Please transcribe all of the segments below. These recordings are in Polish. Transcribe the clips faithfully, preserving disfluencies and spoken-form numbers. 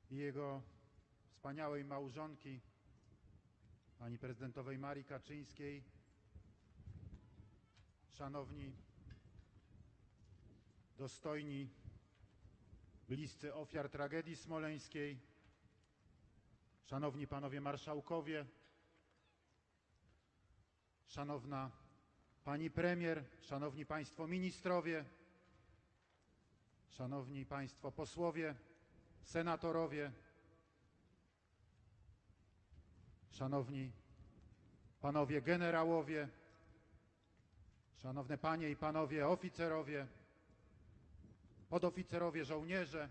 i jego wspaniałej małżonki, pani prezydentowej Marii Kaczyńskiej, szanowni, dostojni bliscy ofiar tragedii smoleńskiej, szanowni panowie marszałkowie, szanowna pani premier, szanowni państwo ministrowie, szanowni państwo posłowie, senatorowie, szanowni panowie generałowie, szanowne panie i panowie oficerowie, podoficerowie, żołnierze,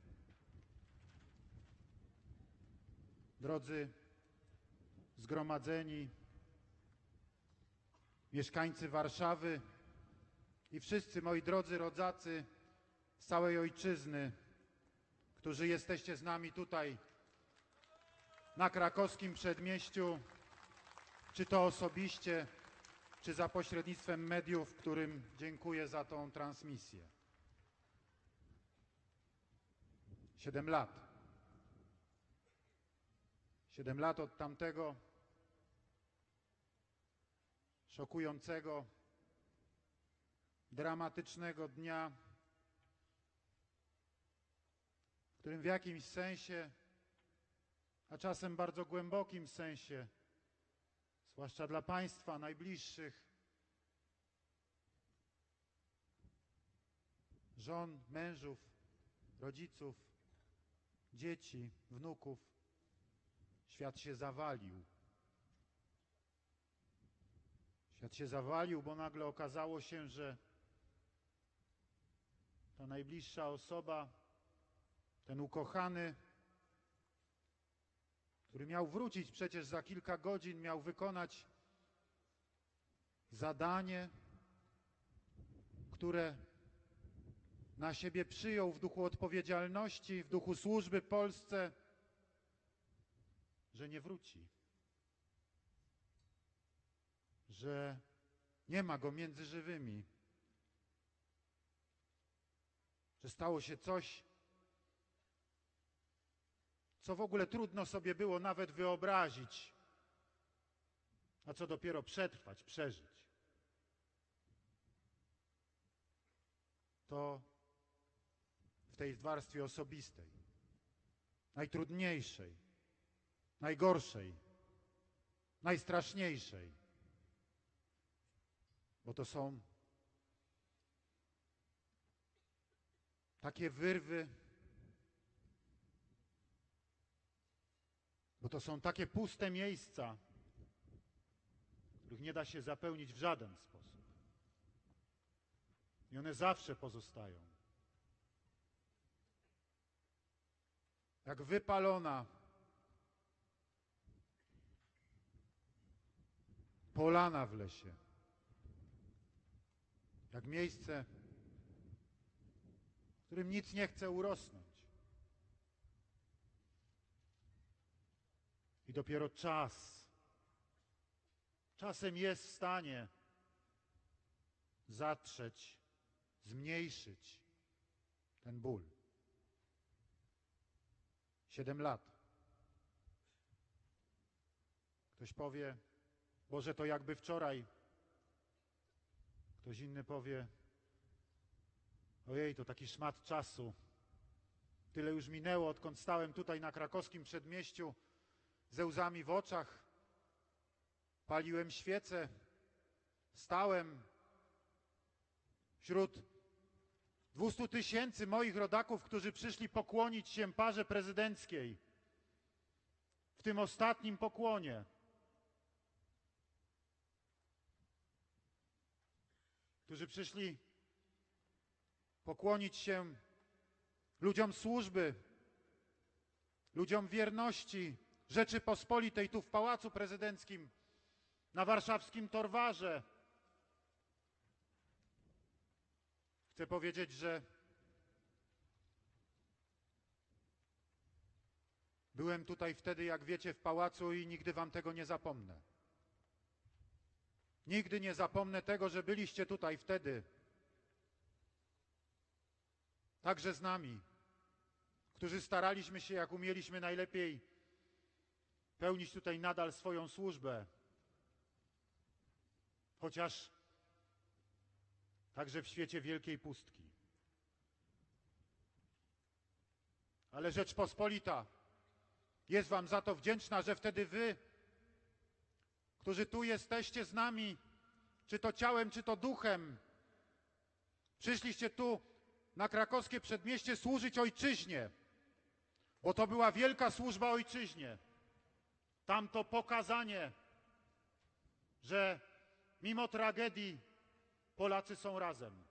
drodzy zgromadzeni, mieszkańcy Warszawy i wszyscy moi drodzy rodacy z całej ojczyzny, którzy jesteście z nami tutaj na krakowskim przedmieściu, czy to osobiście, czy za pośrednictwem mediów, którym dziękuję za tą transmisję. Siedem lat. Siedem lat od tamtego szokującego, dramatycznego dnia, w którym w jakimś sensie, a czasem bardzo głębokim sensie, zwłaszcza dla państwa najbliższych, żon, mężów, rodziców, dzieci, wnuków, świat się zawalił. Świat się zawalił, bo nagle okazało się, że ta najbliższa osoba, ten ukochany, który miał wrócić przecież za kilka godzin, miał wykonać zadanie, które na siebie przyjął w duchu odpowiedzialności, w duchu służby Polsce, że nie wróci, że nie ma go między żywymi, że stało się coś, co w ogóle trudno sobie było nawet wyobrazić, a co dopiero przetrwać, przeżyć. To w tej warstwie osobistej, najtrudniejszej, najgorszej, najstraszniejszej, bo to są takie wyrwy, bo to są takie puste miejsca, których nie da się zapełnić w żaden sposób. I one zawsze pozostają. Jak wypalona polana w lesie. Jak miejsce, w którym nic nie chce urosnąć. I dopiero czas, czasem jest w stanie zatrzeć, zmniejszyć ten ból. Siedem lat. Ktoś powie, Boże, to jakby wczoraj. Ktoś inny powie, ojej, to taki szmat czasu. Tyle już minęło, odkąd stałem tutaj na krakowskim przedmieściu ze łzami w oczach. Paliłem świecę, stałem wśród dwustu tysięcy moich rodaków, którzy przyszli pokłonić się parze prezydenckiej w tym ostatnim pokłonie. Którzy przyszli pokłonić się ludziom służby, ludziom wierności Rzeczypospolitej tu w Pałacu Prezydenckim, na warszawskim Torwarze. Chcę powiedzieć, że byłem tutaj wtedy, jak wiecie, w pałacu i nigdy wam tego nie zapomnę. Nigdy nie zapomnę tego, że byliście tutaj wtedy. Także z nami, którzy staraliśmy się, jak umieliśmy najlepiej, pełnić tutaj nadal swoją służbę, chociaż także w świecie wielkiej pustki. Ale Rzeczpospolita jest wam za to wdzięczna, że wtedy wy, którzy tu jesteście z nami, czy to ciałem, czy to duchem, przyszliście tu na krakowskie przedmieście służyć ojczyźnie, bo to była wielka służba ojczyźnie. Tamto pokazanie, że mimo tragedii Polacy są razem.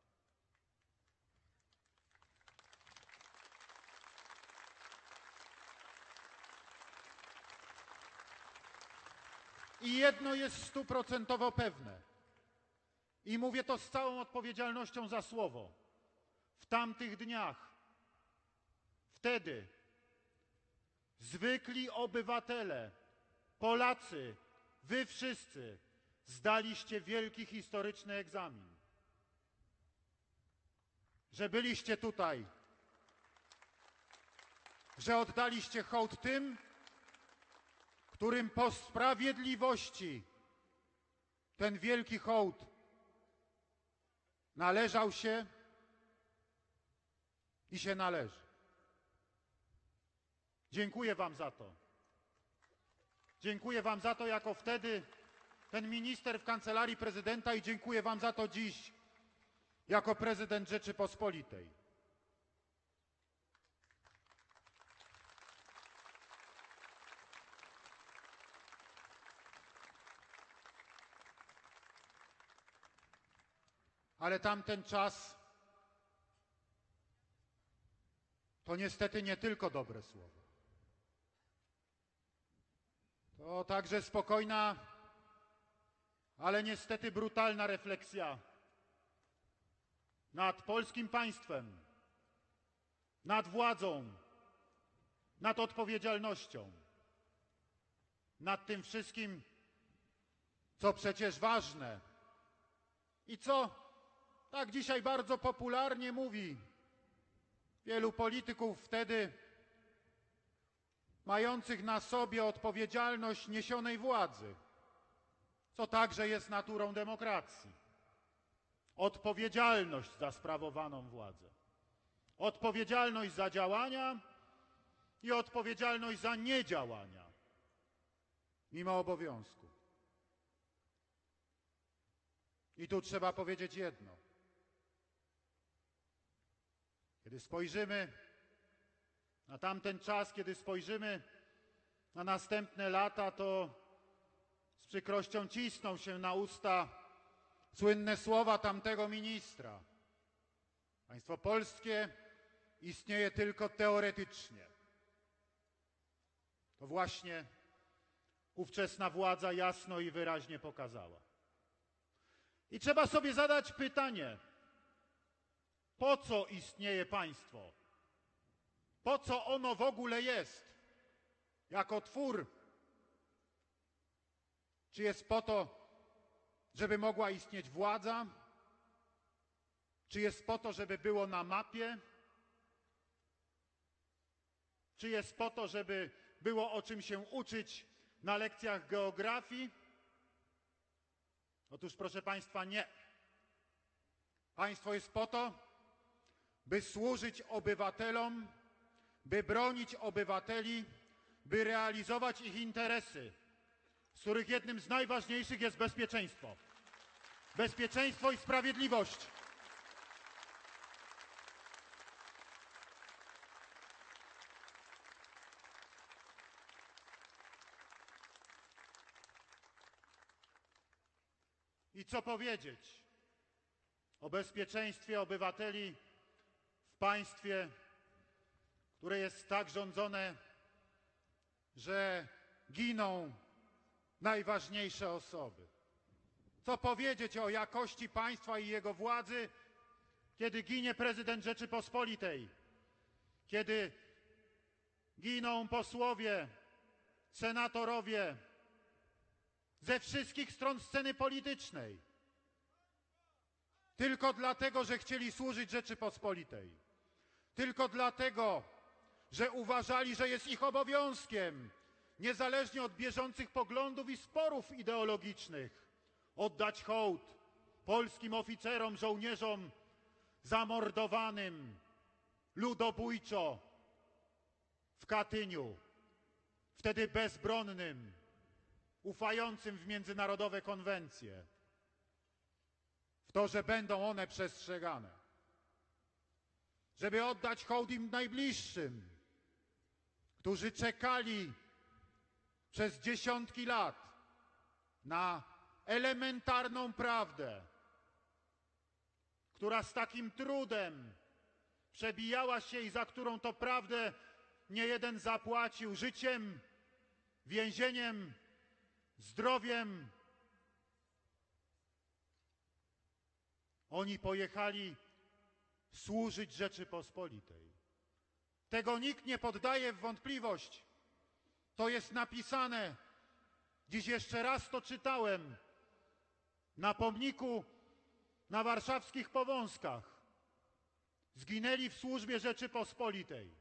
I jedno jest stuprocentowo pewne. I mówię to z całą odpowiedzialnością za słowo. W tamtych dniach, wtedy, zwykli obywatele, Polacy, wy wszyscy zdaliście wielki historyczny egzamin. Że byliście tutaj, że oddaliście hołd tym, którym po sprawiedliwości ten wielki hołd należał się i się należy. Dziękuję wam za to. Dziękuję wam za to jako wtedy ten minister w Kancelarii Prezydenta i dziękuję wam za to dziś jako prezydent Rzeczypospolitej. Ale tamten czas to niestety nie tylko dobre słowo. To także spokojna, ale niestety brutalna refleksja nad polskim państwem, nad władzą, nad odpowiedzialnością, nad tym wszystkim, co przecież ważne i co tak dzisiaj bardzo popularnie mówi wielu polityków wtedy mających na sobie odpowiedzialność niesionej władzy, co także jest naturą demokracji. Odpowiedzialność za sprawowaną władzę. Odpowiedzialność za działania i odpowiedzialność za niedziałania, mimo obowiązku. I tu trzeba powiedzieć jedno. Kiedy spojrzymy na tamten czas, kiedy spojrzymy na następne lata, to z przykrością cisną się na usta słynne słowa tamtego ministra. Państwo polskie istnieje tylko teoretycznie. To właśnie ówczesna władza jasno i wyraźnie pokazała. I trzeba sobie zadać pytanie, po co istnieje państwo? Po co ono w ogóle jest? Jako twór? Czy jest po to, żeby mogła istnieć władza? Czy jest po to, żeby było na mapie? Czy jest po to, żeby było o czym się uczyć na lekcjach geografii? Otóż, proszę państwa, nie. Państwo jest po to, by służyć obywatelom, by bronić obywateli, by realizować ich interesy, z których jednym z najważniejszych jest bezpieczeństwo. Bezpieczeństwo i sprawiedliwość. I co powiedzieć o bezpieczeństwie obywateli w państwie, które jest tak rządzone, że giną najważniejsze osoby? Co powiedzieć o jakości państwa i jego władzy, kiedy ginie prezydent Rzeczypospolitej, kiedy giną posłowie, senatorowie ze wszystkich stron sceny politycznej, tylko dlatego, że chcieli służyć Rzeczypospolitej, tylko dlatego, że uważali, że jest ich obowiązkiem, niezależnie od bieżących poglądów i sporów ideologicznych, oddać hołd polskim oficerom, żołnierzom zamordowanym ludobójczo w Katyniu, wtedy bezbronnym, ufającym w międzynarodowe konwencje, w to, że będą one przestrzegane, żeby oddać hołd im najbliższym, którzy czekali przez dziesiątki lat na elementarną prawdę, która z takim trudem przebijała się i za którą to prawdę nie jeden zapłacił życiem, więzieniem, zdrowiem. Oni pojechali służyć Rzeczypospolitej. Tego nikt nie poddaje w wątpliwość. To jest napisane. Dziś jeszcze raz to czytałem na pomniku na warszawskich Powązkach. Zginęli w służbie Rzeczypospolitej.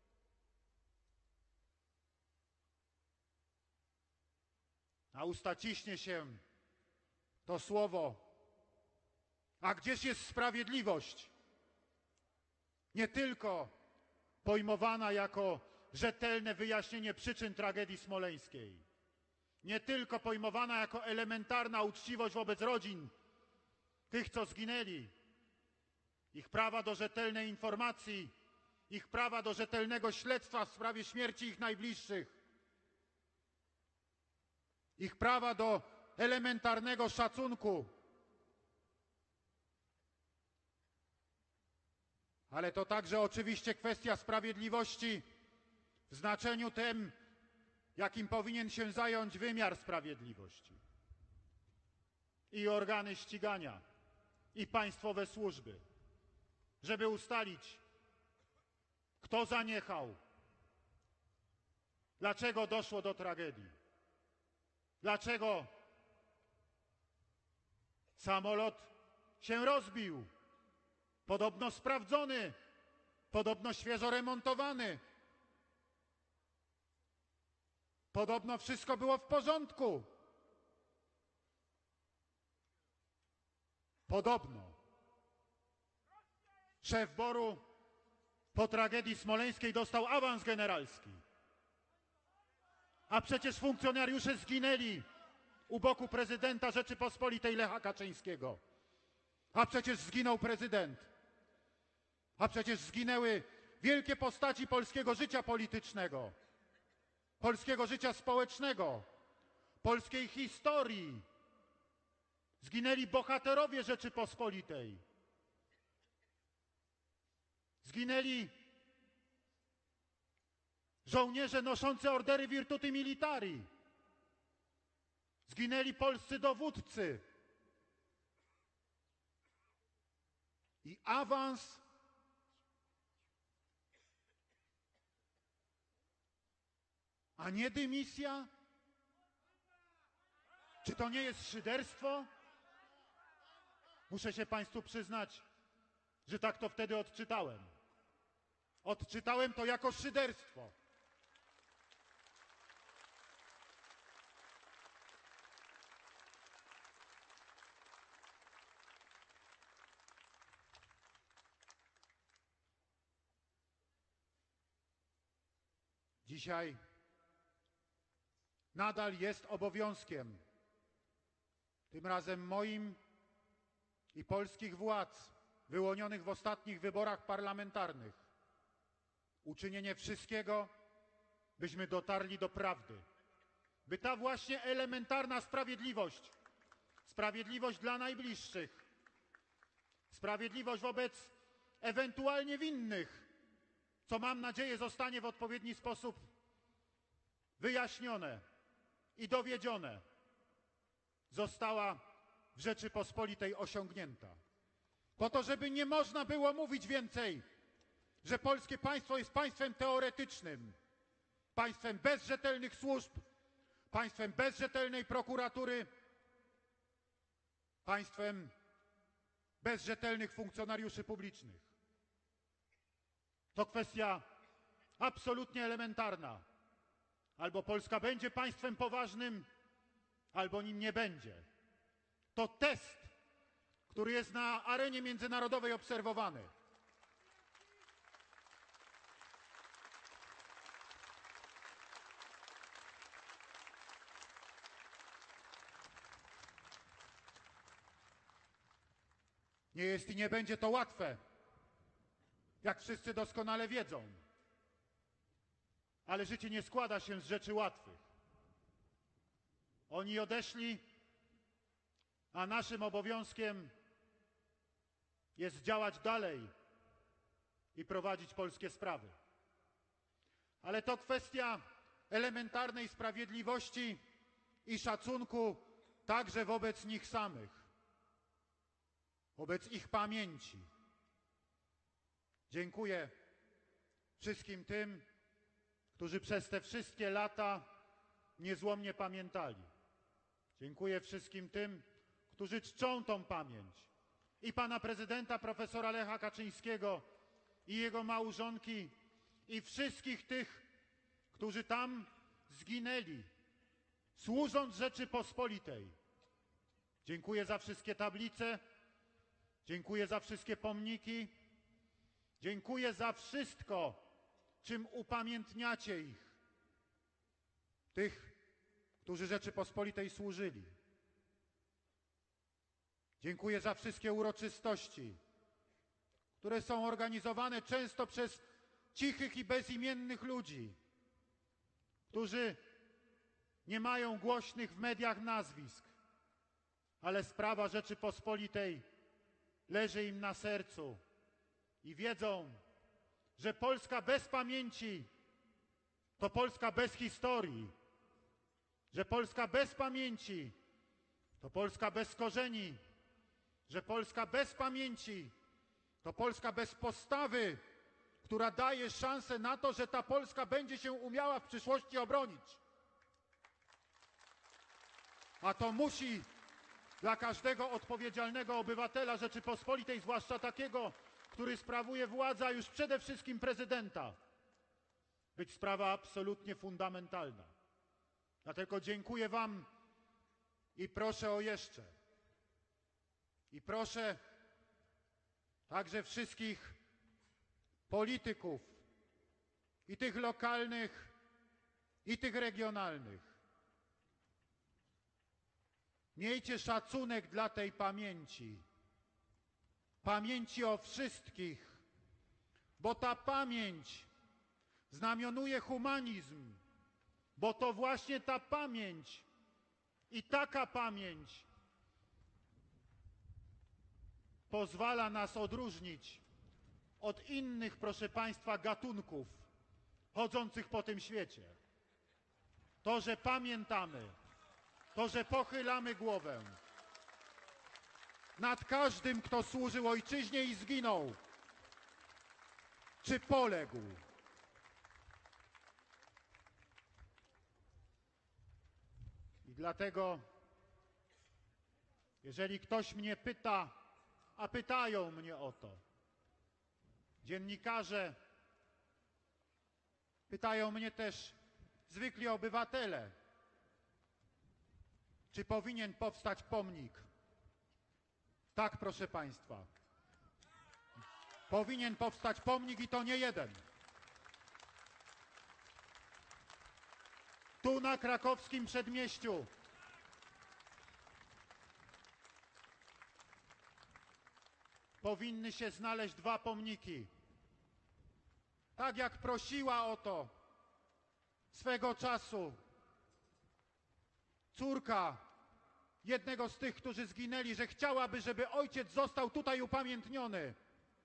A usta ciśnie się to słowo. A gdzież jest sprawiedliwość? Nie tylko pojmowana jako rzetelne wyjaśnienie przyczyn tragedii smoleńskiej. Nie tylko pojmowana jako elementarna uczciwość wobec rodzin tych, co zginęli. Ich prawa do rzetelnej informacji, ich prawa do rzetelnego śledztwa w sprawie śmierci ich najbliższych. Ich prawa do elementarnego szacunku. Ale to także oczywiście kwestia sprawiedliwości w znaczeniu tym, jakim powinien się zająć wymiar sprawiedliwości. I organy ścigania, i państwowe służby, żeby ustalić, kto zaniechał, dlaczego doszło do tragedii, dlaczego samolot się rozbił, podobno sprawdzony, podobno świeżo remontowany. Podobno wszystko było w porządku. Podobno. Szef BOR-u po tragedii smoleńskiej dostał awans generalski. A przecież funkcjonariusze zginęli u boku prezydenta Rzeczypospolitej Lecha Kaczyńskiego. A przecież zginął prezydent. A przecież zginęły wielkie postaci polskiego życia politycznego, polskiego życia społecznego, polskiej historii. Zginęli bohaterowie Rzeczypospolitej. Zginęli żołnierze noszący ordery Virtuti Militari. Zginęli polscy dowódcy. I awans a nie dymisja? Czy to nie jest szyderstwo? Muszę się Państwu przyznać, że tak to wtedy odczytałem. Odczytałem to jako szyderstwo. Dzisiaj nadal jest obowiązkiem, tym razem moim i polskich władz wyłonionych w ostatnich wyborach parlamentarnych, uczynienie wszystkiego, byśmy dotarli do prawdy. By ta właśnie elementarna sprawiedliwość, sprawiedliwość dla najbliższych, sprawiedliwość wobec ewentualnie winnych, co mam nadzieję zostanie w odpowiedni sposób wyjaśnione i dowiedzione, została w Rzeczypospolitej osiągnięta. Po to, żeby nie można było mówić więcej, że polskie państwo jest państwem teoretycznym, państwem bez rzetelnych służb, państwem bez rzetelnej prokuratury, państwem bez rzetelnych funkcjonariuszy publicznych. To kwestia absolutnie elementarna. Albo Polska będzie państwem poważnym, albo nim nie będzie. To test, który jest na arenie międzynarodowej obserwowany. Nie jest i nie będzie to łatwe, jak wszyscy doskonale wiedzą. Ale życie nie składa się z rzeczy łatwych. Oni odeszli, a naszym obowiązkiem jest działać dalej i prowadzić polskie sprawy. Ale to kwestia elementarnej sprawiedliwości i szacunku także wobec nich samych, wobec ich pamięci. Dziękuję wszystkim tym, którzy przez te wszystkie lata niezłomnie pamiętali. Dziękuję wszystkim tym, którzy czczą tą pamięć. I pana prezydenta profesora Lecha Kaczyńskiego, i jego małżonki, i wszystkich tych, którzy tam zginęli, służąc Rzeczypospolitej. Dziękuję za wszystkie tablice, dziękuję za wszystkie pomniki, dziękuję za wszystko, czym upamiętniacie ich, tych, którzy Rzeczypospolitej służyli. Dziękuję za wszystkie uroczystości, które są organizowane często przez cichych i bezimiennych ludzi, którzy nie mają głośnych w mediach nazwisk, ale sprawa Rzeczypospolitej leży im na sercu i wiedzą, że Polska bez pamięci to Polska bez historii, że Polska bez pamięci to Polska bez korzeni, że Polska bez pamięci to Polska bez postawy, która daje szansę na to, że ta Polska będzie się umiała w przyszłości obronić. A to musi dla każdego odpowiedzialnego obywatela Rzeczypospolitej, zwłaszcza takiego, który sprawuje władzę, a już przede wszystkim prezydenta, być sprawa absolutnie fundamentalna. Dlatego dziękuję wam i proszę o jeszcze. I proszę także wszystkich polityków, i tych lokalnych, i tych regionalnych. Miejcie szacunek dla tej pamięci. Pamięci o wszystkich, bo ta pamięć znamionuje humanizm, bo to właśnie ta pamięć i taka pamięć pozwala nas odróżnić od innych, proszę państwa, gatunków chodzących po tym świecie. To, że pamiętamy, to, że pochylamy głowę nad każdym, kto służył ojczyźnie i zginął, czy poległ. I dlatego, jeżeli ktoś mnie pyta, a pytają mnie o to, dziennikarze, pytają mnie też zwykli obywatele, czy powinien powstać pomnik. Tak, proszę państwa. Powinien powstać pomnik i to nie jeden. Tu na krakowskim przedmieściu powinny się znaleźć dwa pomniki. Tak jak prosiła o to swego czasu córka jednego z tych, którzy zginęli, że chciałaby, żeby ojciec został tutaj upamiętniony.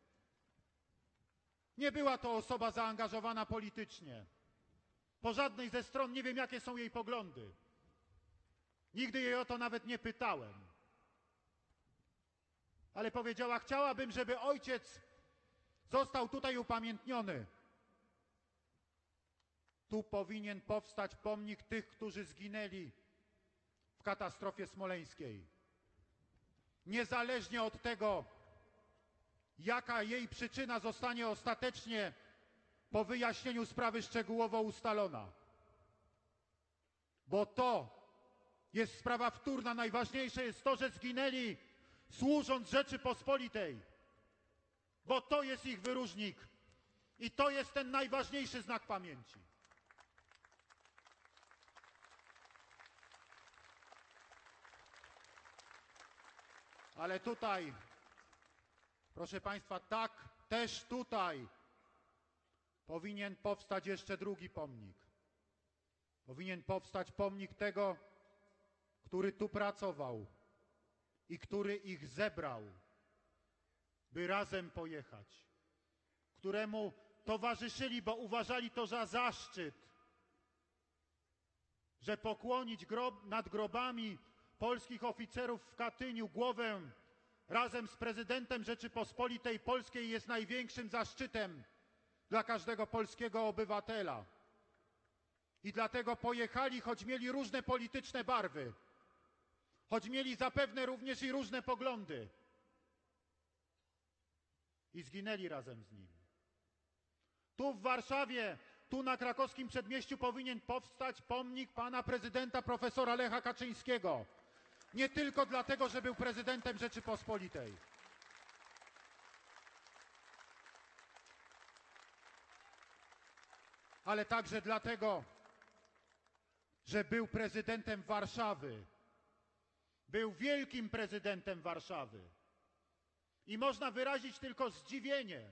Nie była to osoba zaangażowana politycznie. Po żadnej ze stron nie wiem, jakie są jej poglądy. Nigdy jej o to nawet nie pytałem. Ale powiedziała, chciałabym, żeby ojciec został tutaj upamiętniony. Tu powinien powstać pomnik tych, którzy zginęli w katastrofie smoleńskiej. Niezależnie od tego, jaka jej przyczyna zostanie ostatecznie po wyjaśnieniu sprawy szczegółowo ustalona. Bo to jest sprawa wtórna. Najważniejsze jest to, że zginęli służąc Rzeczypospolitej. Bo to jest ich wyróżnik. I to jest ten najważniejszy znak pamięci. Ale tutaj, proszę Państwa, tak też tutaj powinien powstać jeszcze drugi pomnik. Powinien powstać pomnik tego, który tu pracował i który ich zebrał, by razem pojechać, któremu towarzyszyli, bo uważali to za zaszczyt, że pokłonić grob, nad grobami polskich oficerów w Katyniu głowę razem z prezydentem Rzeczypospolitej Polskiej jest największym zaszczytem dla każdego polskiego obywatela. I dlatego pojechali, choć mieli różne polityczne barwy, choć mieli zapewne również i różne poglądy, i zginęli razem z nim. Tu w Warszawie, tu na krakowskim Przedmieściu powinien powstać pomnik pana prezydenta profesora Lecha Kaczyńskiego. Nie tylko dlatego, że był prezydentem Rzeczypospolitej. Ale także dlatego, że był prezydentem Warszawy. Był wielkim prezydentem Warszawy. I można wyrazić tylko zdziwienie,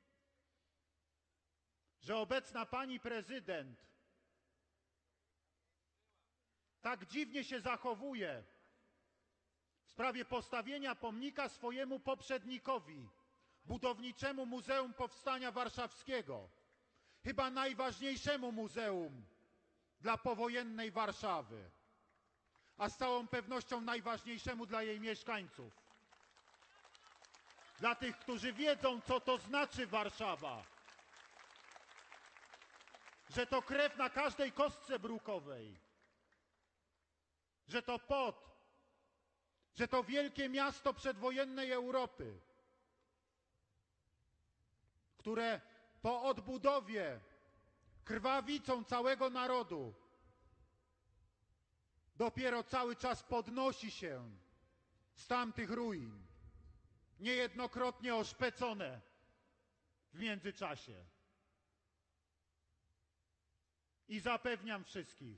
że obecna pani prezydent tak dziwnie się zachowuje w sprawie postawienia pomnika swojemu poprzednikowi, budowniczemu Muzeum Powstania Warszawskiego, chyba najważniejszemu muzeum dla powojennej Warszawy, a z całą pewnością najważniejszemu dla jej mieszkańców. Dla tych, którzy wiedzą, co to znaczy Warszawa, że to krew na każdej kostce brukowej, że to pot, że to wielkie miasto przedwojennej Europy, które po odbudowie krwawicą całego narodu dopiero cały czas podnosi się z tamtych ruin, niejednokrotnie oszpecone w międzyczasie. I zapewniam wszystkich,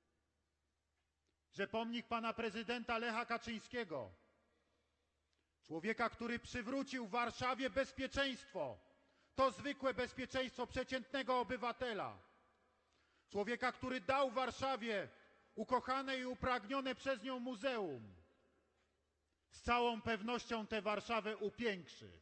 że pomnik pana prezydenta Lecha Kaczyńskiego, człowieka, który przywrócił Warszawie bezpieczeństwo, to zwykłe bezpieczeństwo przeciętnego obywatela, człowieka, który dał Warszawie ukochane i upragnione przez nią muzeum, z całą pewnością tę Warszawę upiększy.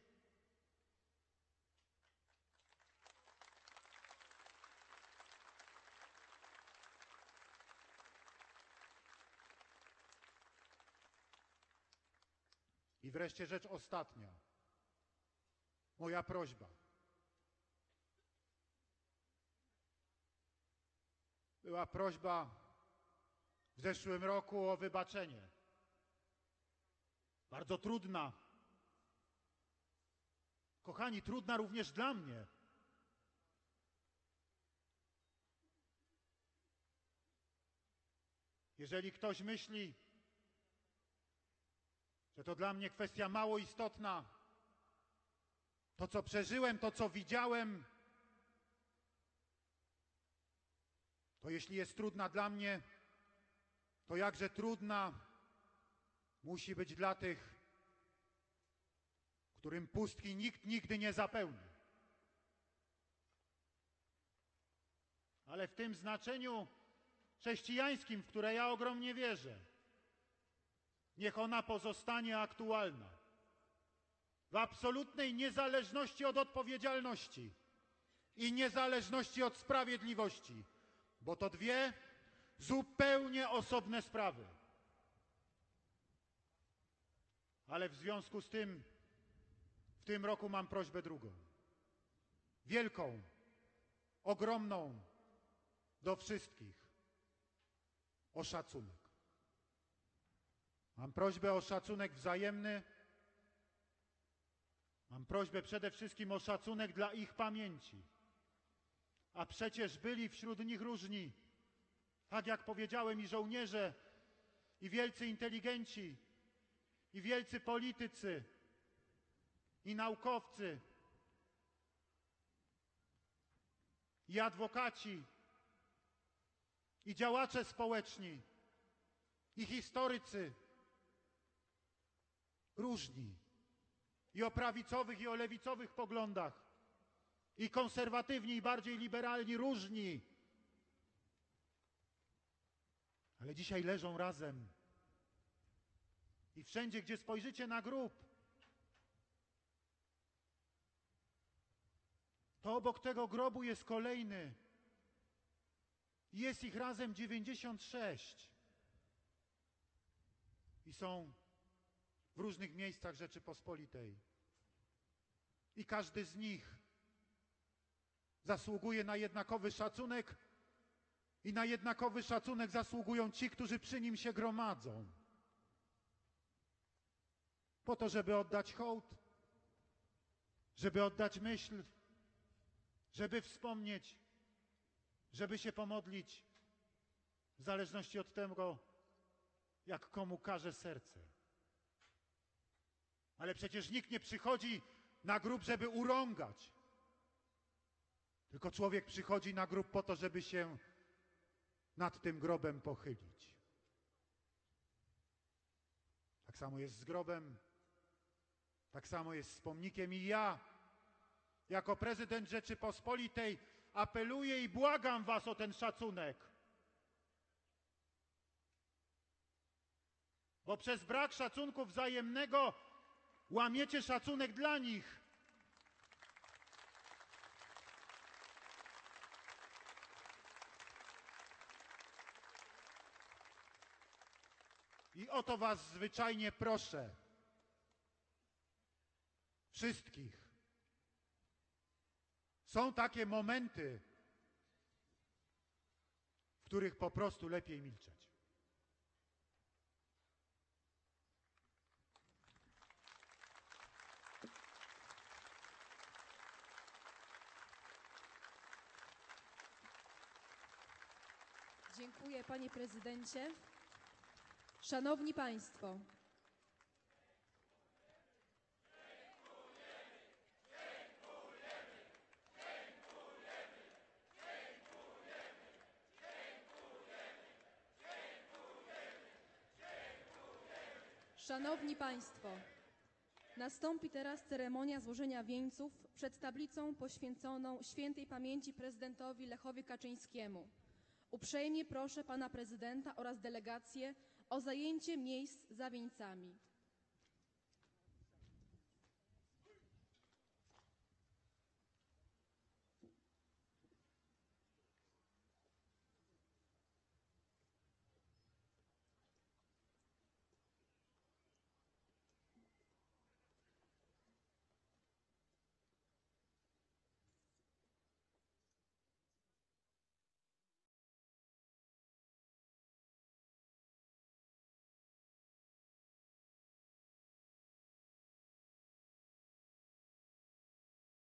I wreszcie rzecz ostatnia. Moja prośba. Była prośba w zeszłym roku o wybaczenie. Bardzo trudna. Kochani, trudna również dla mnie. Jeżeli ktoś myśli, że to dla mnie kwestia mało istotna, to co przeżyłem, to co widziałem, to jeśli jest trudna dla mnie, to jakże trudna musi być dla tych, którym pustki nikt nigdy nie zapełni. Ale w tym znaczeniu chrześcijańskim, w które ja ogromnie wierzę, niech ona pozostanie aktualna. W absolutnej niezależności od odpowiedzialności i niezależności od sprawiedliwości, bo to dwie zupełnie osobne sprawy. Ale w związku z tym w tym roku mam prośbę drugą. Wielką, ogromną do wszystkich o szacunek. Mam prośbę o szacunek wzajemny. Mam prośbę przede wszystkim o szacunek dla ich pamięci. A przecież byli wśród nich różni. Tak jak powiedziałem, i żołnierze, i wielcy inteligenci, i wielcy politycy, i naukowcy, i adwokaci, i działacze społeczni, i historycy. Różni. I o prawicowych, i o lewicowych poglądach. I konserwatywni, i bardziej liberalni, różni. Ale dzisiaj leżą razem. I wszędzie, gdzie spojrzycie na grób, to obok tego grobu jest kolejny. Jest ich razem dziewięćdziesiąt sześć. I są w różnych miejscach Rzeczypospolitej. I każdy z nich zasługuje na jednakowy szacunek i na jednakowy szacunek zasługują ci, którzy przy nim się gromadzą. Po to, żeby oddać hołd, żeby oddać myśl, żeby wspomnieć, żeby się pomodlić, w zależności od tego, jak komu każe serce. Ale przecież nikt nie przychodzi na grób, żeby urągać. Tylko człowiek przychodzi na grób po to, żeby się nad tym grobem pochylić. Tak samo jest z grobem, tak samo jest z pomnikiem i ja, jako prezydent Rzeczypospolitej, apeluję i błagam was o ten szacunek. Bo przez brak szacunku wzajemnego łamiecie szacunek dla nich. I o to was zwyczajnie proszę. Wszystkich. Są takie momenty, w których po prostu lepiej milczeć. Dziękuję, panie prezydencie. Szanowni państwo. Szanowni państwo, nastąpi teraz ceremonia złożenia wieńców przed tablicą poświęconą świętej pamięci prezydentowi Lechowi Kaczyńskiemu. Uprzejmie proszę pana prezydenta oraz delegację o zajęcie miejsc za wieńcami.